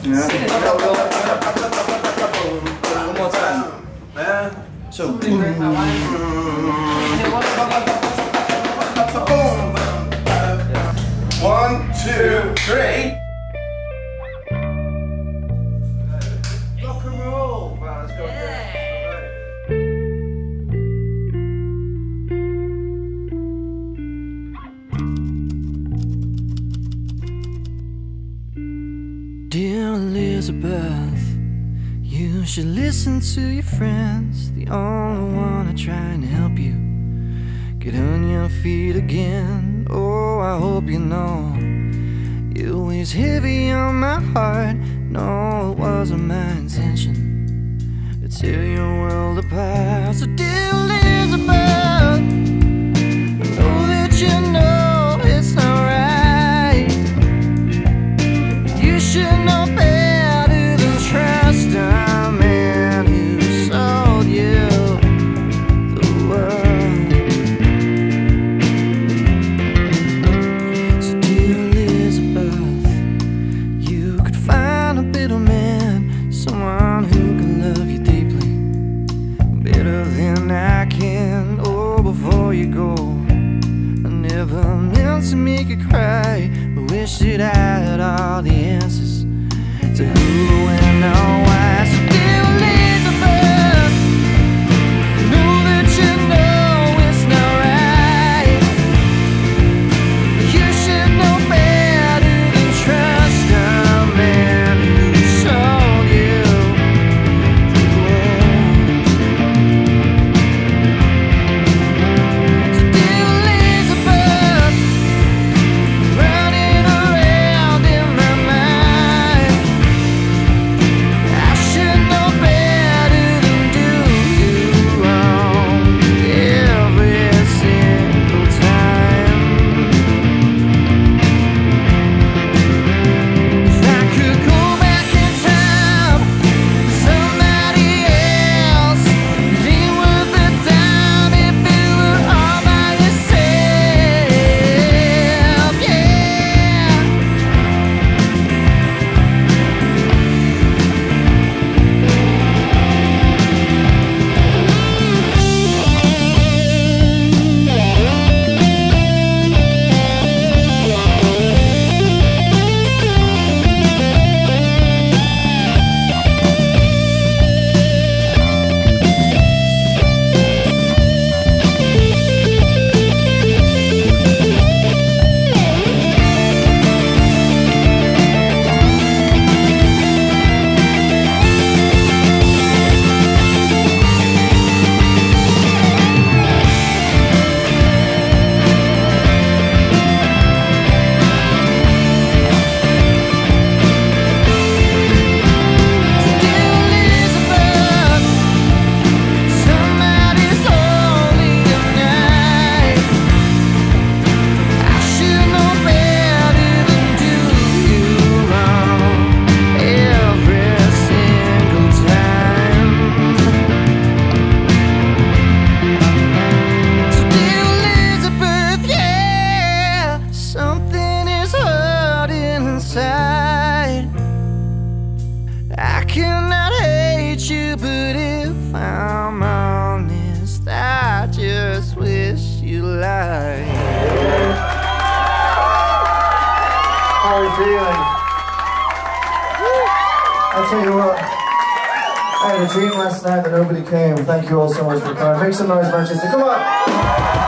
Yeah. One more time. Yeah. So. One, two, three. Rock and roll. Wow, let's go. Dear Elizabeth, you should listen to your friends. The only one are trying to help you get on your feet again. Oh, I hope you know it weighs heavy on my heart. No, it wasn't my intention to tear your world apart. So dear Elizabeth, I know that you know it's not right. You should know better than trust a man who sold you the world. So dear Elizabeth, you could find a better man, someone who can love you deeply, better than I can. Oh, before you go, I never meant to make you cry. I wish that I had all the answers to who and why. So dear Elizabeth, know that you know it's not right. You should know better than trust a man who sold you the world. So dear Elizabeth, running around in my mind, I should know better than do you wrong every single time. If I could go back in time, somebody else, it ain't worth the time if it were all by yourself, yeah. Somebody's holding your knife. I should know better than do you wrong every single time. So dear Elizabeth, yeah, something is hurting inside. I cannot hate you, but if I'm honest, I just wish you lied. How are you feeling? I'll tell you what, I had a dream last night that nobody came. Thank you all so much for coming. Make some noise, Manchester. Come on!